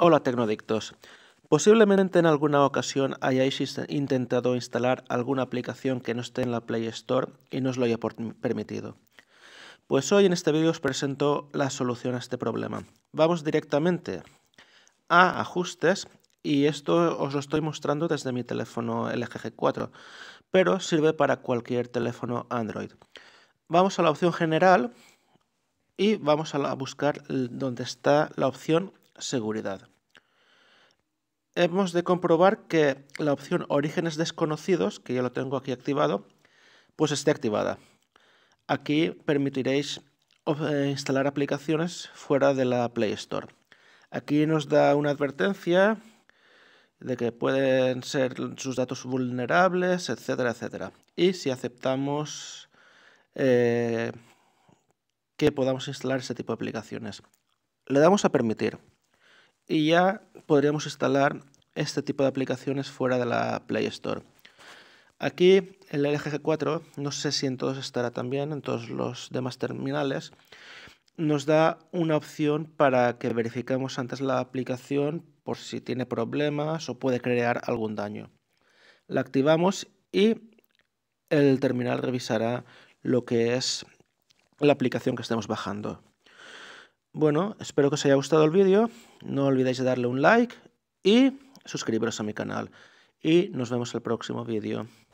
Hola Tecnodictos. Posiblemente en alguna ocasión hayáis intentado instalar alguna aplicación que no esté en la Play Store y no os lo haya permitido. Pues hoy en este vídeo os presento la solución a este problema. Vamos directamente a Ajustes y esto os lo estoy mostrando desde mi teléfono LG G4, pero sirve para cualquier teléfono Android. Vamos a la opción General y vamos a buscar donde está la opción Seguridad. Hemos de comprobar que la opción Orígenes desconocidos, que ya lo tengo aquí activado, pues esté activada. Aquí permitiréis instalar aplicaciones fuera de la Play Store. Aquí nos da una advertencia de que pueden ser sus datos vulnerables, etcétera, etcétera. Y si aceptamos que podamos instalar ese tipo de aplicaciones. Le damos a permitir y ya podríamos instalar este tipo de aplicaciones fuera de la Play Store. Aquí el LG G4, no sé si en todos estará también, en todos los demás terminales, nos da una opción para que verifiquemos antes la aplicación por si tiene problemas o puede crear algún daño. La activamos y el terminal revisará lo que es la aplicación que estemos bajando. Bueno, espero que os haya gustado el vídeo, no olvidéis de darle un like y suscribiros a mi canal. Y nos vemos en el próximo vídeo.